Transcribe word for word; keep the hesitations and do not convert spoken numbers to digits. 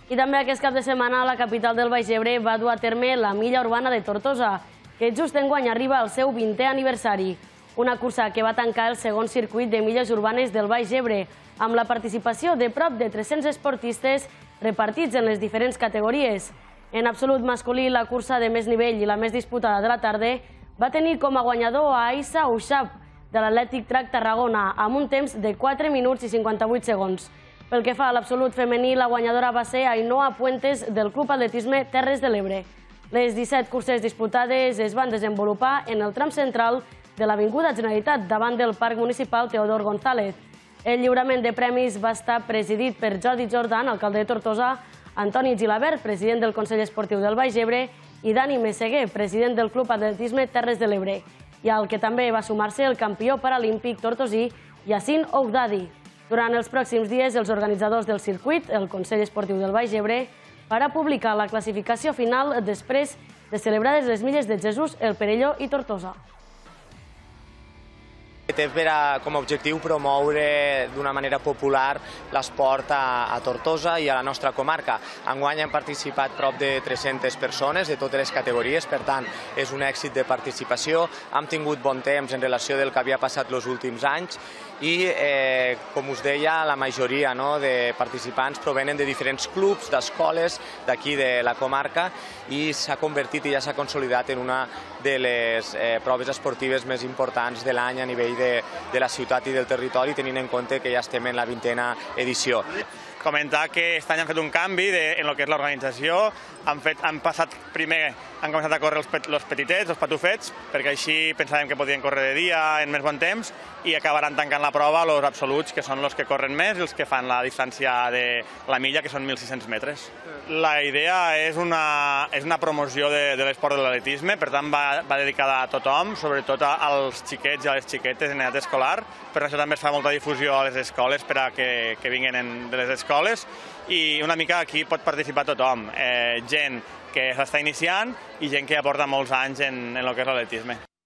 I també aquest cap de setmana la capital del Baix Ebre va dur a terme la milla urbana de Tortosa, que just enguany arriba al seu vintè aniversari. Una cursa que va tancar el segon circuit de milles urbanes del Baix Ebre, amb la participació de prop de tres-cents esportistes repartits en les diferents categories. En absolut masculí, la cursa de més nivell i la més disputada de la tarda va tenir com a guanyador a Aissa Ushab, de l'Atlètic Track Tarragona, amb un temps de quatre minuts i cinquanta-vuit segons. Pel que fa a l'absolut femení, la guanyadora va ser Ainhoa Puentes, del Club Atletisme Terres de l'Ebre. Les disset curses disputades es van desenvolupar en el tram central de l'Avinguda Generalitat, davant del Parc Municipal Teodor González. El lliurament de premis va estar presidit per Jordi Jordan, alcalde de Tortosa, Antoni Gilabert, president del Consell Esportiu del Baix Ebre, i Dani Meseguer, president del Club Atletisme Terres de l'Ebre, i al que també va sumar-se el campió paralímpic tortosí Yacine Oudadi. Durant els pròxims dies, els organitzadors del circuit, el Consell Esportiu del Baix Ebre, farà publicar la classificació final després de celebrades les milles de Jesús, el Perelló i Tortosa. Té com a objectiu promoure d'una manera popular l'esport a Tortosa i a la nostra comarca. Enguany han participat prop de tres-centes persones de totes les categories, per tant és un èxit de participació. Hem tingut bon temps en relació del que havia passat els últims anys i, com us deia, la majoria de participants provenen de diferents clubs, d'escoles d'aquí de la comarca, i s'ha convertit i ja s'ha consolidat en una de les proves esportives més importants de l'any a nivell de la ciutat i del territori, tenint en compte que ja estem en la vintena edició. Comentar que aquest any han fet un canvi en el que és l'organització. Han passat primer, han començat a córrer els petitets, els patufets, perquè així pensàvem que podien córrer de dia en més bon temps, i acabaran tancant la prova els absoluts, que són els que corren més i els que fan la distància de la milla, que són mil sis-cents metres. La idea és una promoció de l'esport de l'atletisme, per tant va dedicada a tothom, sobretot als xiquets i a les xiquetes en edat escolar. Per això també es fa molta difusió a les escoles per a que vinguin de les escoles, i una mica aquí pot participar tothom, gent que s'està iniciant i gent que ja porta molts anys en el que és l'atletisme.